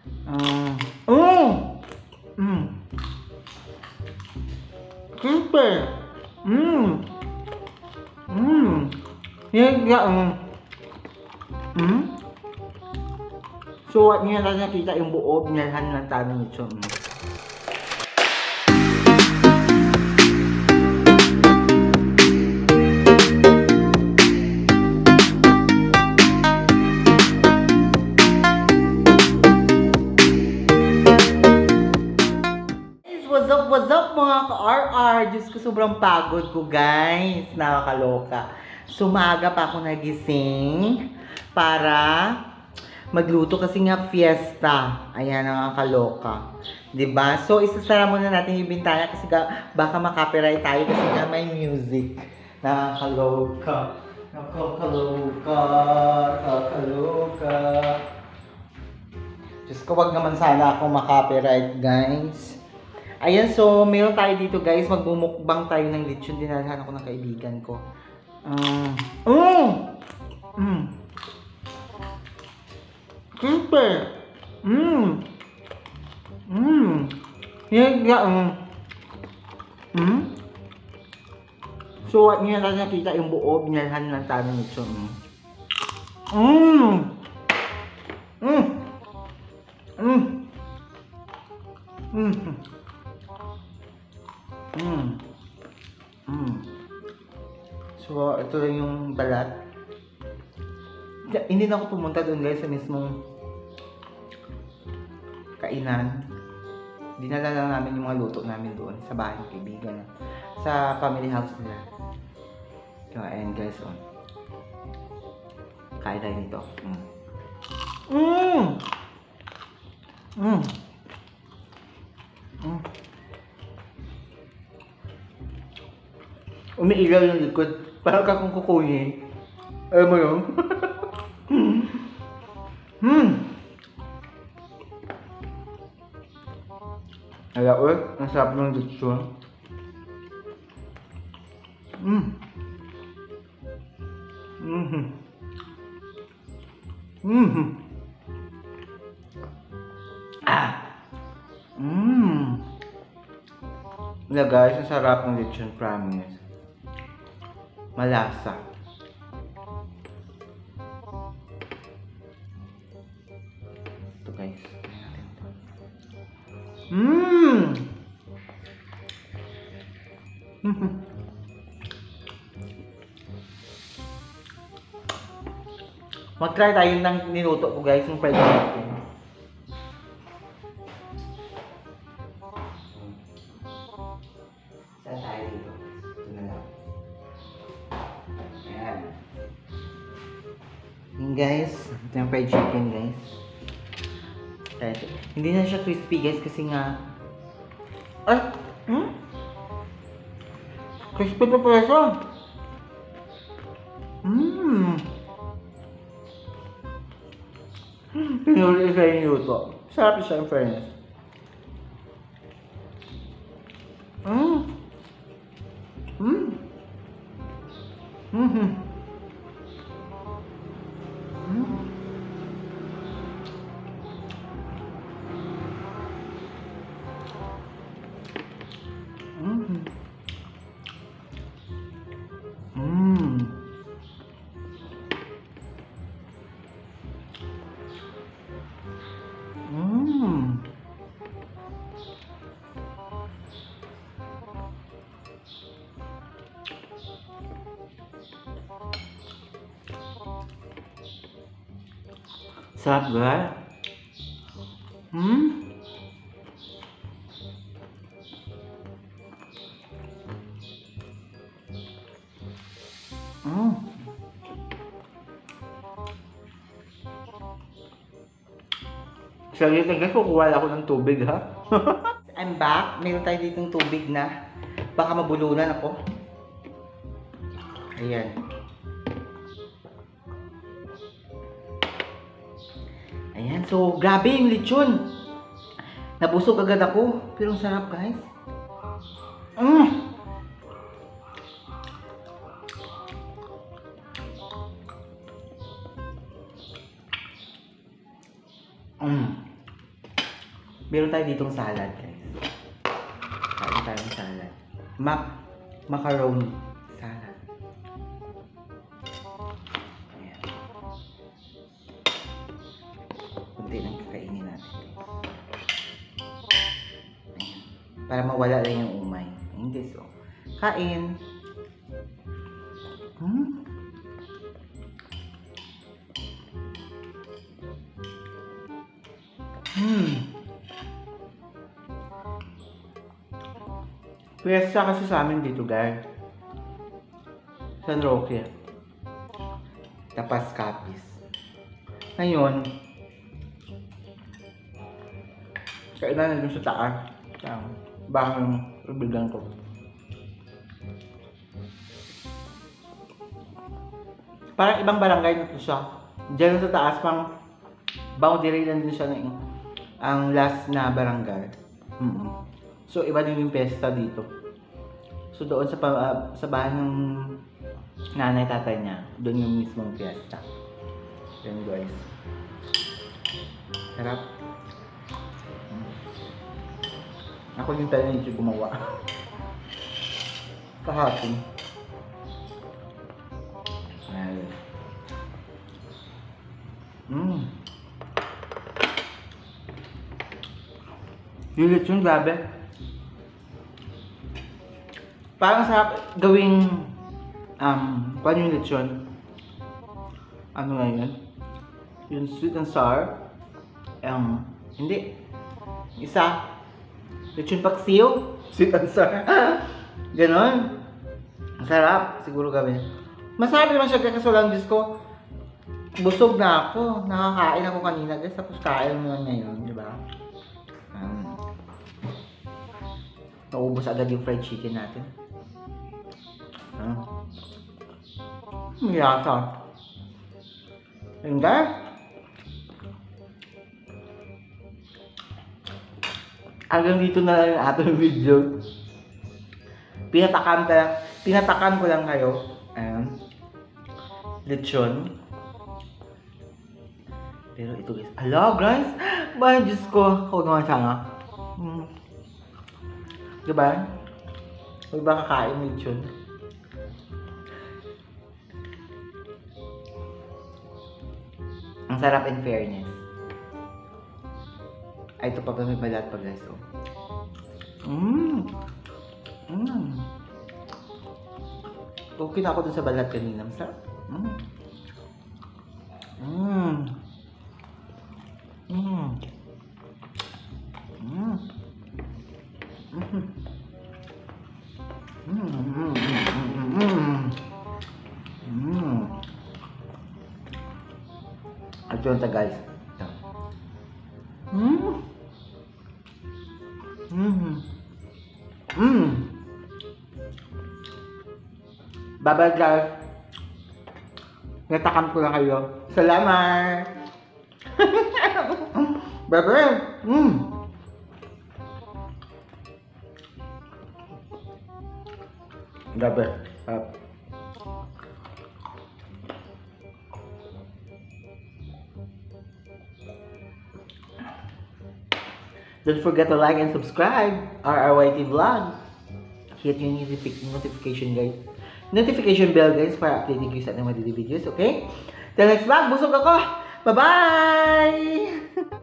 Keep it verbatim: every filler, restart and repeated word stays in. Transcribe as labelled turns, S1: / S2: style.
S1: Mm. Oh! Mm. Crispy! Mmm! Mmm! Yan, yan. Mm. So, at nyo natin nakita yung buo, binalhan ng tanong nito. Mm. What's up, what's up mga ka-R R? Diyos ko, sobrang pagod ko guys. Nakakaloka. So, maaga pa ako nagising para magluto kasi nga fiesta. Ayan, nakakaloka. Diba? So, isasara muna natin yung bintana kasi baka makapiright tayo kasi nga may music. Nakakaloka. Nakakaloka. Nakakaloka. Diyos ko, wag naman sana ako makapiright guys. Ayan, so meron tayo dito guys, magbumukbang tayo ng lechon. Dinalhan ako ng kaibigan ko. Mm. Oh! Mm. Crispy! Mmm! Mmm! Yan, yan. Mm. So, at nyo natin nakita yung buo, binalhan ng tanong nito. Mmm! Mmm! Mmm! Mmm! Mm. Mm. So, ito lang yung balat. Hindi na ako pumunta doon guys sa mismong kainan. Dinala lang namin yung mga luto namin doon sa bahay ng kaibigan. Sa family house nila. So, ayan guys. Oh. Kain tayo nito. Mm. Mm. Mm. Mm. Umiilaw yung likod. Parang kakong kukunin. Alam mo yun? Hmm. Hala, uy. Ang sarap ng lechon. Hmm. Hmm. Hmm. Ah. Hmm. Hala guys, ang sarap ng lechon, promise. Malasa. Ito guys. Mmm! Mag-try tayo ng niluto ko guys, yung fried chicken. Saan tayo dito? Ito na lang. Ayan. Yung guys, ito yung fried chicken guys. Ito. Hindi na siya crispy guys kasi nga ay! Hmm? Crispy pa pala siya. Mmm! Pinuli sa yung luto. Sarap siya in fairness. Mmm! Mmm! Mmm! Mmm! Mmm! Mmm! Mmm! Sarap guys. Hmm? Mm. Saglit lang guys, kukuha ako ng tubig ha. I'm back. Meron tayo ditong tubig na. Baka mabulunan ako. Ayan. Ayan, so grabe yung lechon. Nabusog agad ako, pero ang sarap guys. Mm. Mm. Meron tayo ditong salad, guys. Kain tayong salad. Mac macaroni salad. Ayan. Kunti lang kakainin natin. Ayan. Para mawala lang yung umay. Ayan, guys. Oh. Kain. Hmm. Hmm. Piyesta kasi sa amin dito, guys. San Roque. Tapas Capiz. Ngayon, kailan na dun sa taas. Sa bahay ng kaibigan ko. Parang ibang barangay na ito siya. Diyan sa taas, pang boundary lang din siya na yung ang last na barangay. Mm-hmm. So, iba din yung pesta dito. So, doon sa, uh, sa bahay ng nanay tatay niya, doon yung mismong pesta. Yan, guys. Sarap. Mm. Ako yung tayo na yung gumawa. Kahapon. Ayun. Mmm. Yung lechon, grabe. Parang sarap gawing um, paano yung lechon? Ano nga yun? Yung sweet and sour. Um, hindi. Isa. Lechon paksiw. Sweet and sour. Ganon. Sarap. Siguro gawin. Masarap naman siya kasi lang, Diyos ko. Busog na ako. Nakakain ako kanina, guys. Tapos kain mo ngayon, di ba? Um, Naubos agad yung fried chicken natin. Ah. Yasa. Ayun, guys. Hanggang dito na lang yung ating video. Pinatakan, ka, pinatakan ko lang kayo. Ayan. Lechon. Pero ito, guys. Hello, guys. Ba, Diyos ko. Ako naman sana. Hmm. Diba? Huwag ba kakain ng lechon? Ang sarap in fairness. Ay, ito pa ba may balat pa, guys? Oh. Mmm. Mmm. Okay na ako dun sa balat kanina. Masarap. Mmm. Mmm. Mmm. Mmm. Mmm. Mmm. Mmm. Mmm. At yun ta, guys. Mmm. Mmm. Mmm. Bye-bye, guys. Natakam ko lang kayo. Salamat! Bye-bye! Mmm. Bye-bye. Uh. Don't forget to like and subscribe R R Y T Vlog. Hit yung notification, guys. Notification bell, guys, para updating kayo sa ating mga videos, okay? Till next vlog, busog ako! Bye-bye!